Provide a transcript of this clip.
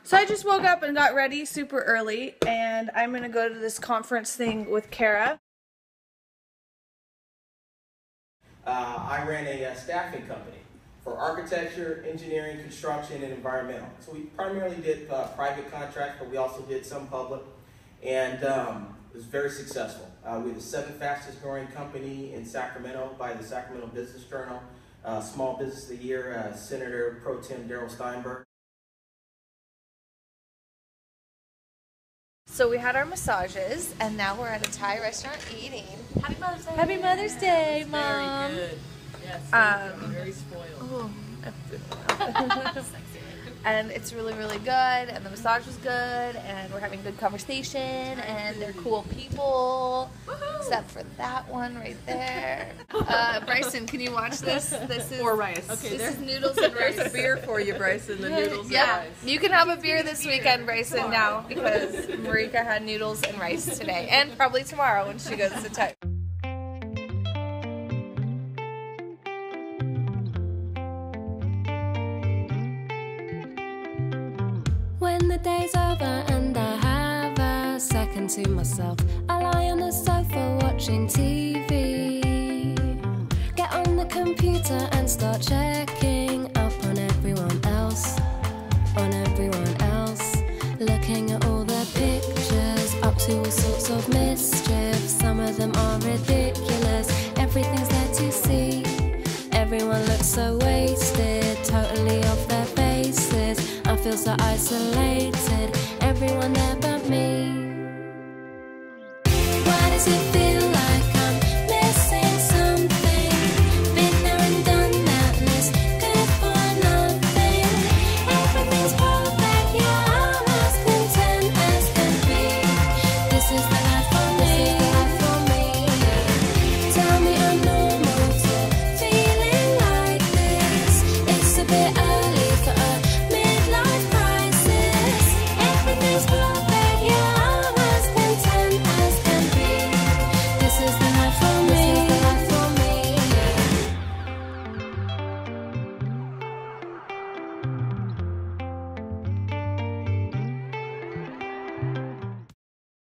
So I just woke up and got ready super early, and I'm gonna go to this conference thing with Cara. I ran a staffing company for architecture, engineering, construction, and environmental. So we primarily did private contracts, but we also did some public, and it was very successful. We're the 7th fastest growing company in Sacramento by the Sacramento Business Journal. Small Business of the Year, Senator Pro Tem Darrell Steinberg. So we had our massages, and now we're at a Thai restaurant eating. Happy Mother's Day! Happy Mother's Day, Mom! Very good. Yes, very spoiled. Oh. And it's really, really good, and the massage was good, and we're having good conversation, and they're cool people, except for that one right there. Bryson, can you watch this? This is or rice. Okay, this is noodles and rice. There's a beer for you, Bryson. The noodles and rice. You can have a beer this weekend, Bryson, now, because Marika had noodles and rice today, and probably tomorrow when she goes to Thai. When the day's over and I have a second to myself, I lie on the sofa watching TV. Get on the computer and start checking up on everyone else, looking at all the pictures, up to all sorts of mischief. Some of them are ridiculous, everything's there to see. Everyone looks so wasted, totally off their faces. I feel so isolated, everyone there but me. Why does it feel